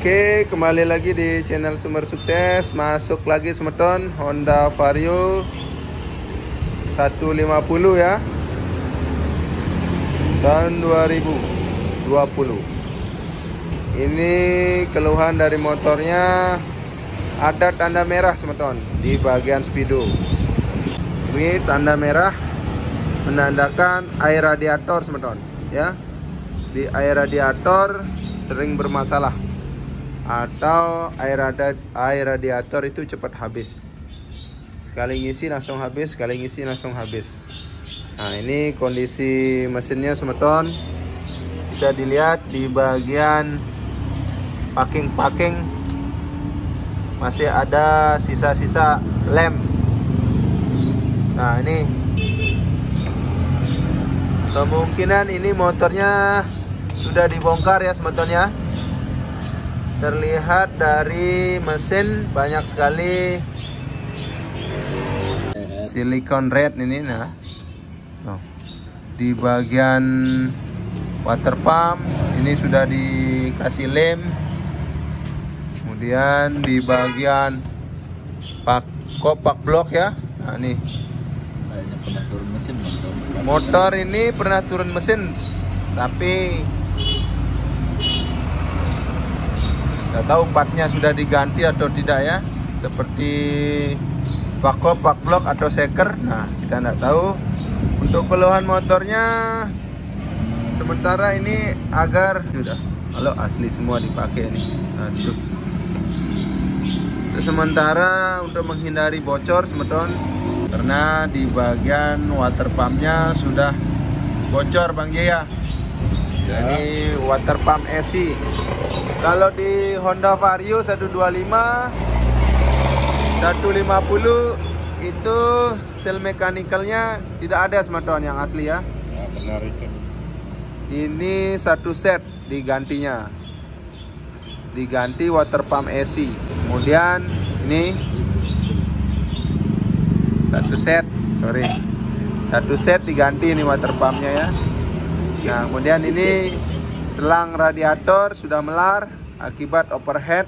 Oke, kembali lagi di channel Sumber Sukses. Masuk lagi semeton Honda Vario 150 ya, tahun 2020. Ini keluhan dari motornya, ada tanda merah semeton di bagian speedo. Ini tanda merah menandakan air radiator semeton ya. Di air radiator sering bermasalah, atau air radiator itu cepat habis. Sekali ngisi langsung habis, sekali ngisi langsung habis. Nah, ini kondisi mesinnya semeton. Bisa dilihat di bagian packing masih ada sisa-sisa lem. Nah, ini kemungkinan ini motornya sudah dibongkar ya semeton ya. Terlihat dari mesin banyak sekali silikon red ini. Nah, di bagian water pump ini sudah dikasih lem. Kemudian di bagian kopak blok ya. Nah, ini motor ini pernah turun mesin, tapi nggak tahu partnya sudah diganti atau tidak ya, seperti pak blok atau seker. Nah, kita nggak tahu. Untuk keluhan motornya sementara ini agar sudah, kalau asli semua dipakai nih. Nah, itu sementara untuk menghindari bocor semeton, karena di bagian water pumpnya sudah bocor Bang Jaya. Ini water pump AC. Kalau di Honda Vario 125, 150 itu sel mekanikalnya tidak ada semeton yang asli ya. Benar itu. Ini satu set digantinya, diganti water pump AC. Kemudian ini satu set diganti ini water pumpnya ya. Nah, kemudian ini selang radiator sudah melar akibat overhead.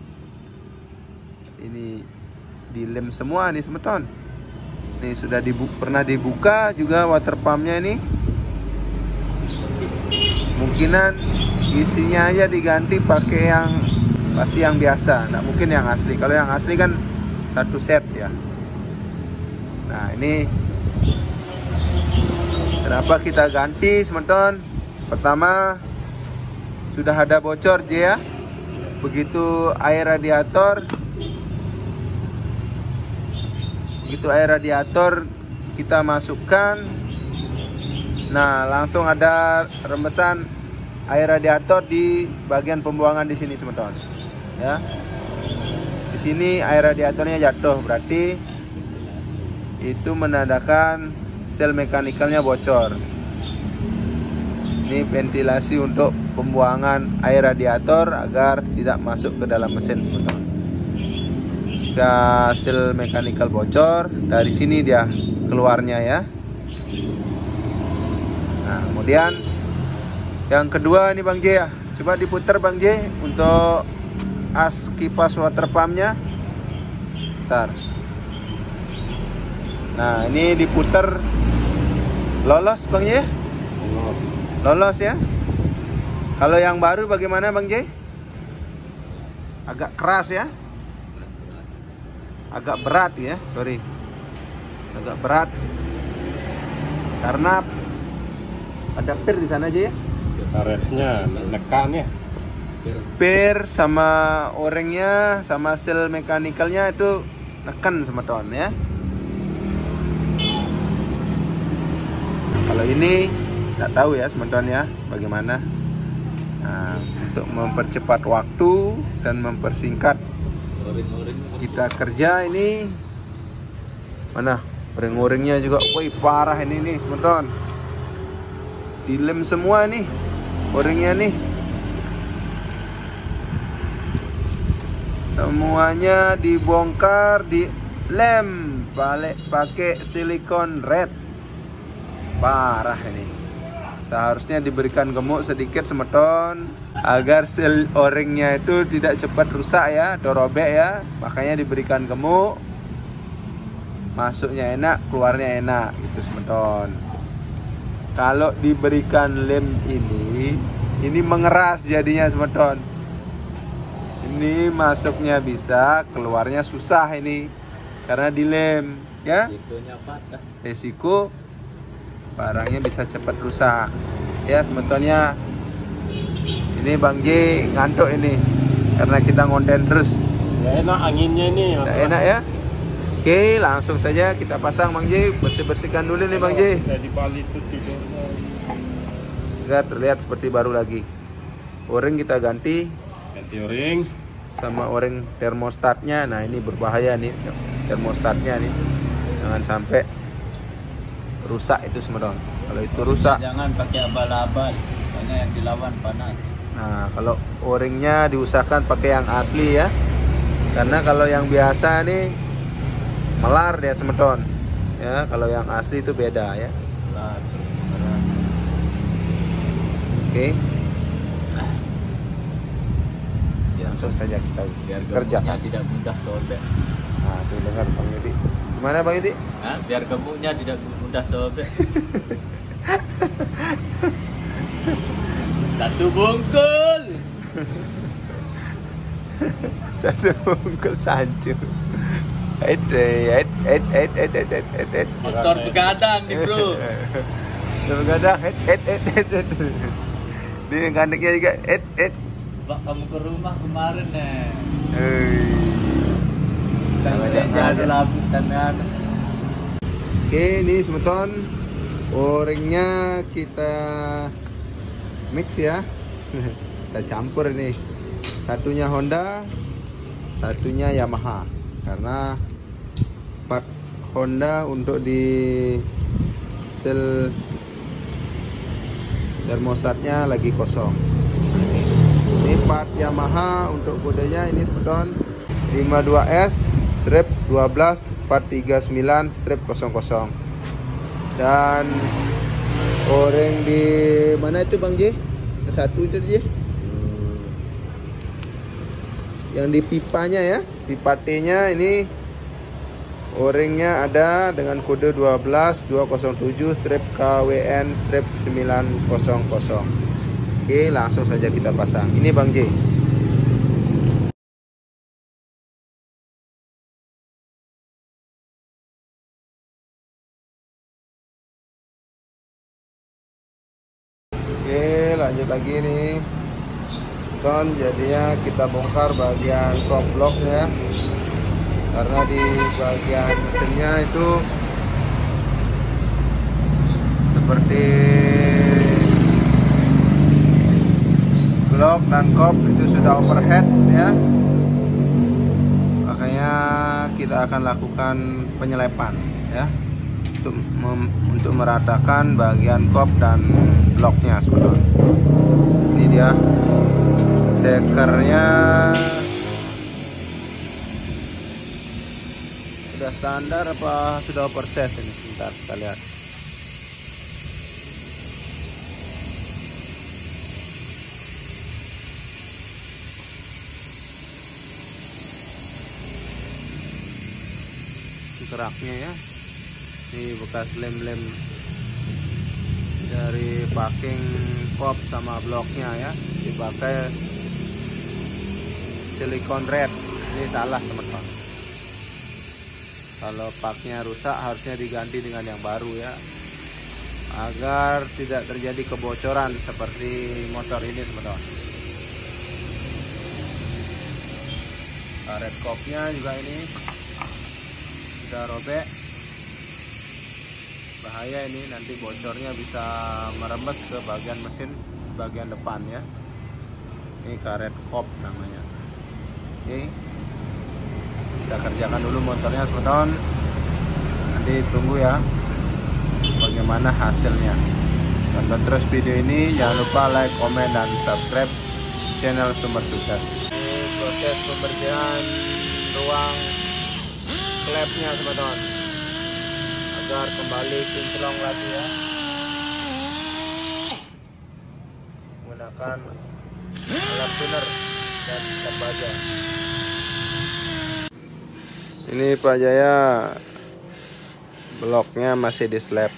Ini dilem semua nih semeton. Ini sudah pernah dibuka juga water pumpnya ini. Kemungkinan isinya aja diganti pakai yang pasti yang biasa, nggak mungkin yang asli. Kalau yang asli kan satu set ya. Nah, ini kenapa kita ganti semeton? Pertama, sudah ada bocor ya. Begitu air radiator kita masukkan, nah langsung ada rembesan air radiator di bagian pembuangan di sini semeton ya. Di sini air radiatornya jatuh, berarti itu menandakan sel mekanikalnya bocor. Ini ventilasi untuk pembuangan air radiator agar tidak masuk ke dalam mesin semeton. Jika sel mekanikal bocor, dari sini dia keluarnya ya. Nah, kemudian yang kedua ini Bang J ya. Coba diputar Bang J untuk as kipas water pumpnya. Bentar. Nah, ini diputar, lolos Bang J. Lolos ya. Kalau yang baru bagaimana Bang J? Agak keras ya. Agak berat ya, sorry. Agak berat. Karena ada per di sana aja ya. Karetnya nekan ya. Per sama orangnya sama sel mekanikalnya itu nekan semeton ya. Kalau ini nggak tahu ya semeton ya bagaimana. Nah, untuk mempercepat waktu dan mempersingkat kita kerja ini, mana ring-ringnya juga, woi parah ini nih semeton. Dilem semua nih o-ringnya nih, semuanya dibongkar, dilem balik pakai silikon red. Parah ini, seharusnya diberikan gemuk sedikit semeton agar seal o-ringnya itu tidak cepat rusak ya atau robek ya. Makanya diberikan gemuk, masuknya enak, keluarnya enak gitu semeton. Kalau diberikan lem ini mengeras jadinya semeton. Ini masuknya bisa, keluarnya susah ini karena dilem ya. Resiko barangnya bisa cepat rusak ya semetonnya. Ini Bang J ngantuk ini karena kita ngonten terus. Ya enak anginnya ini. Enak ya. Oke, langsung saja kita pasang Bang J. Bersihkan dulu nih Bang J. Saya di Bali itu tidurnya. Agar terlihat seperti baru lagi. O-ring kita ganti O-ring sama o-ring termostatnya. Nah, ini berbahaya nih termostatnya nih. Jangan sampai rusak itu semeton. Kalau itu rusak, jangan pakai abal-abal karena yang dilawan panas. Nah, kalau o-ringnya diusahakan pakai yang asli ya. Karena kalau yang biasa nih melar dia semeton. Ya, kalau yang asli itu beda ya. Oke. Langsung saja kita kerjakan. Tidak mudah sobek. Nah, tuh dengar Bang Yudi. Gimana Bang Yudi? Nah, biar gemuknya tidak mudah sobek. Satu bungkul. Satu bungkul sancu. Motor begadang nih bro. Begadang. Dia kandeknya juga. Pak, kamu ke rumah kemarin nih. Jangan labu tangan. Oke, ini semeton o-ringnya kita mix ya. Kita campur ini. Satunya Honda, satunya Yamaha. Karena part Honda untuk di seal termostatnya lagi kosong. Ini part Yamaha untuk kodenya ini semeton 52S-12-439-00. Dan o-ring di mana itu Bang J? Yang satu itu J? Yang di pipanya ya, pipa T-nya ini o-ringnya ada dengan kode 12207-KWN-900. Oke, langsung saja kita pasang. Ini Bang J. Oke, lanjut lagi nih. Jadinya kita bongkar bagian top blocknya, karena di bagian mesinnya itu seperti blok dan kop itu sudah overhead ya. Makanya kita akan lakukan penyelepan ya untuk meratakan bagian kop dan bloknya sebetulnya. Ini dia sekernya sudah standar apa sudah oversize ini? Sebentar kita lihat. Keraknya ya, ini bekas lem-lem dari packing kop sama bloknya ya, dipakai silikon red. Ini salah teman-teman, kalau paknya rusak harusnya diganti dengan yang baru ya, agar tidak terjadi kebocoran seperti motor ini teman-teman. Karet kopnya juga ini sudah robek, bahaya ini, nanti bocornya bisa merembes ke bagian mesin bagian depan ya. Ini karet kop namanya. Oke, kita kerjakan dulu motornya teman-teman, nanti tunggu ya bagaimana hasilnya. Tonton terus video ini, jangan lupa like, komen, dan subscribe channel Sumber Sukses. Proses pembersihan ruang klepnya teman-teman, agar kembali kinclong lagi ya. menggunakan alat tuner dan cat baja. Ini Pak Jaya, bloknya masih di slab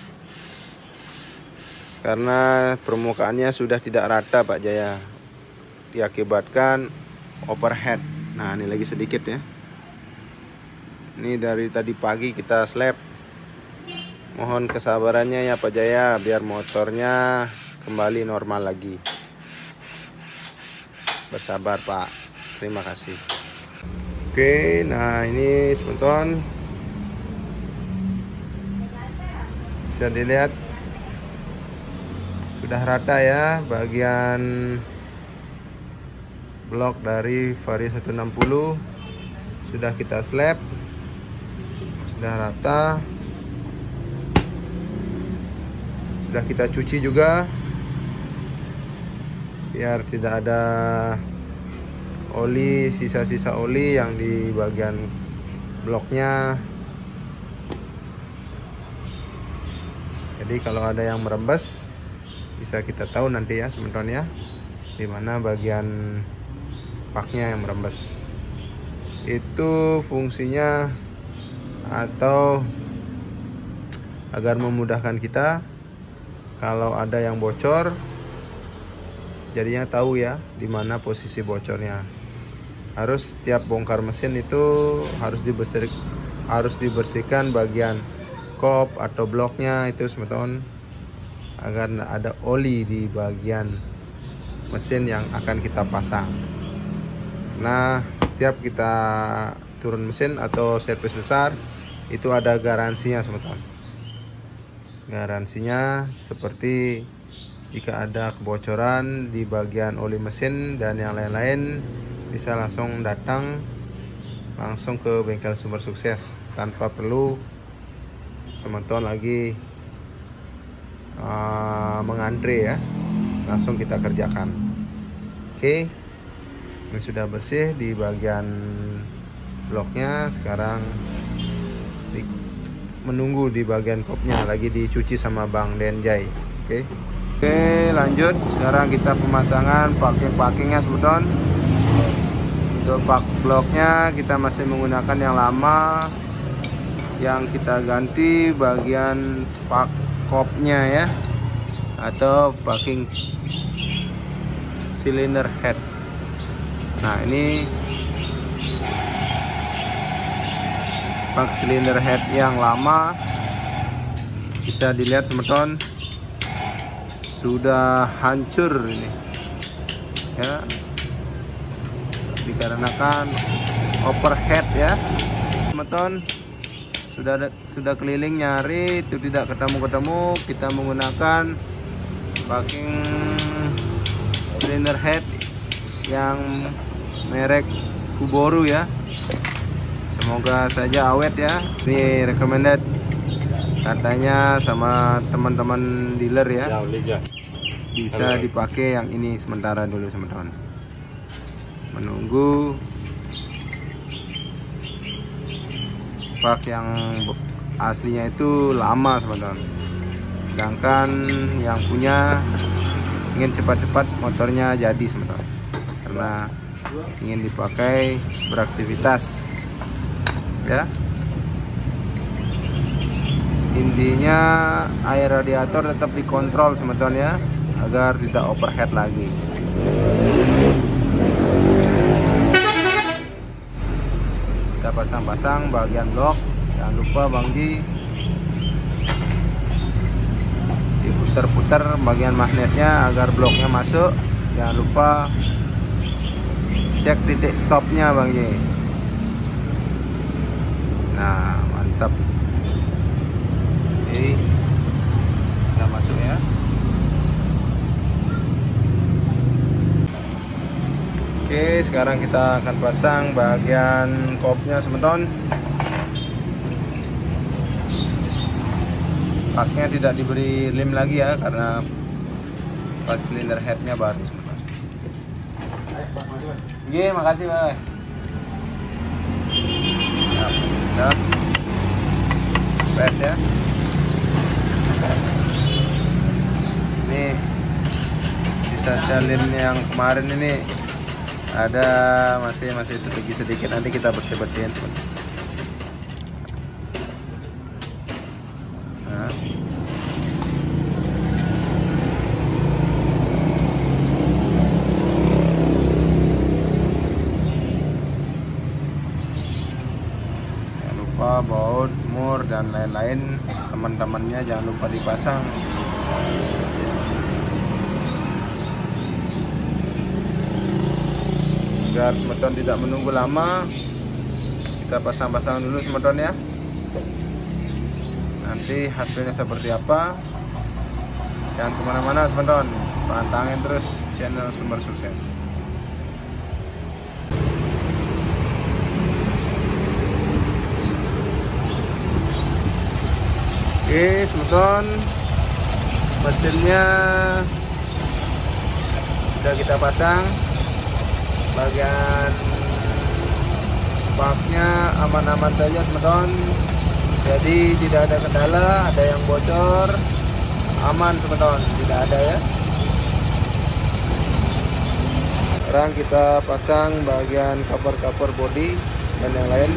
karena permukaannya sudah tidak rata Pak Jaya, diakibatkan overhead. Nah ini lagi sedikit ya. Ini dari tadi pagi kita slab. Mohon kesabarannya ya Pak Jaya, biar motornya kembali normal lagi. Bersabar Pak, terima kasih. Oke, nah ini sebentar bisa dilihat sudah rata ya bagian blok dari Vario 160. Sudah kita slab, sudah rata, sudah kita cuci juga biar tidak ada oli, sisa-sisa oli yang di bagian bloknya. Jadi kalau ada yang merembes bisa kita tahu nanti ya sebentar ya, dimana bagian paknya yang merembes. Itu fungsinya atau agar memudahkan kita kalau ada yang bocor, jadinya tahu ya di mana posisi bocornya. Harus tiap bongkar mesin itu harus dibersihkan bagian kop atau bloknya itu semeton, agar ada oli di bagian mesin yang akan kita pasang. Nah setiap kita turun mesin atau servis besar itu ada garansinya semeton. Garansinya seperti jika ada kebocoran di bagian oli mesin dan yang lain-lain, bisa langsung datang langsung ke bengkel Sumber Sukses tanpa perlu semeton lagi mengantre ya, langsung kita kerjakan. Oke, ini sudah bersih di bagian bloknya. Sekarang menunggu di bagian kopnya lagi dicuci sama Bang Denjay. Oke, lanjut. Sekarang kita pemasangan packing-packingnya semeton. Untuk pak bloknya kita masih menggunakan yang lama, yang kita ganti bagian pak kopnya ya, atau packing cylinder head. Nah ini pak cylinder head yang lama, bisa dilihat semeton sudah hancur ini ya, dikarenakan overhead ya semeton. Sudah keliling nyari itu tidak ketemu. Kita menggunakan packing cylinder head yang merek Kuboru ya. Semoga saja awet ya. Ini recommended katanya sama teman-teman dealer ya. Bisa dipakai yang ini sementara dulu teman-teman. Menunggu pak yang aslinya itu lama teman-teman, sedangkan yang punya ingin cepat-cepat motornya jadi teman-teman, karena ingin dipakai beraktivitas ya. Intinya air radiator tetap dikontrol teman-teman ya, agar tidak overhead lagi. Kita pasang-pasang bagian blok. Jangan lupa Bang Ji diputar-putar bagian magnetnya agar bloknya masuk. Jangan lupa cek titik topnya Bang Ji. Nah mantap. Oke, sudah masuk ya. Oke, sekarang kita akan pasang bagian kopnya semeton. Paknya tidak diberi lem lagi ya, karena pak silinder headnya baru semeton. Oke, makasih Mas. Nah, press ya. Ini bisa sisa-sisa lem yang kemarin ini ada masih sedikit, nanti kita bersihin sebentar. Nah. Jangan lupa baut, mur dan lain-lain teman-temannya jangan lupa dipasang. Biar semeton tidak menunggu lama, kita pasang-pasang dulu semeton ya. Nanti hasilnya seperti apa, jangan kemana-mana semeton, pantangin terus channel Sumber Sukses. Oke semeton, mesinnya sudah kita pasang. Bagian baknya aman-aman saja semeton, jadi tidak ada kendala, ada yang bocor, aman semeton, tidak ada ya. Sekarang kita pasang bagian cover body dan yang lain.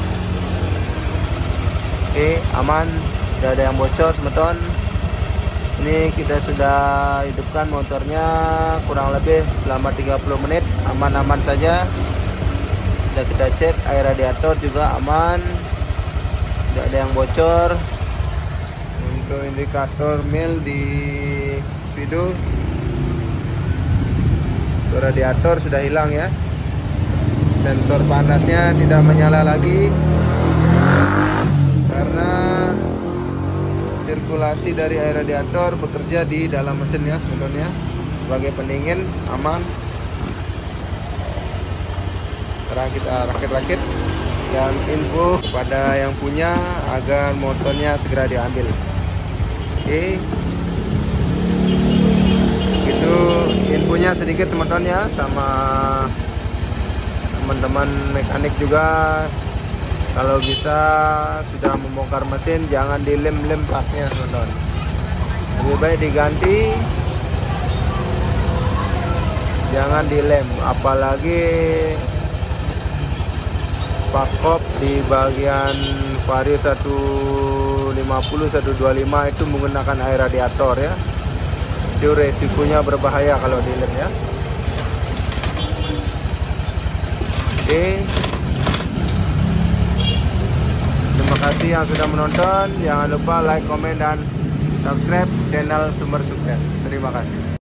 Oke, aman, tidak ada yang bocor semeton. Ini kita sudah hidupkan motornya kurang lebih selama 30 menit, aman-aman saja. Sudah kita cek air radiator juga aman, tidak ada yang bocor. Untuk indikator mil di speedo, radiator sudah hilang ya. Sensor panasnya tidak menyala lagi karena sirkulasi dari air radiator bekerja di dalam mesinnya sebenarnya sebagai pendingin, aman. Sekarang kita rakit-rakit dan info pada yang punya agar motornya segera diambil. Oke, itu infonya sedikit semetonnya, sama teman-teman mekanik juga. Kalau bisa sudah membongkar mesin jangan dilem-lem platnya teman-teman, lebih baik diganti, jangan dilem. Apalagi pakop di bagian vario 150 125 itu menggunakan air radiator ya, itu resikonya berbahaya kalau dilem ya. Oke, terima kasih yang sudah menonton. Jangan lupa like, komen, dan subscribe channel Sumber Sukses. Terima kasih.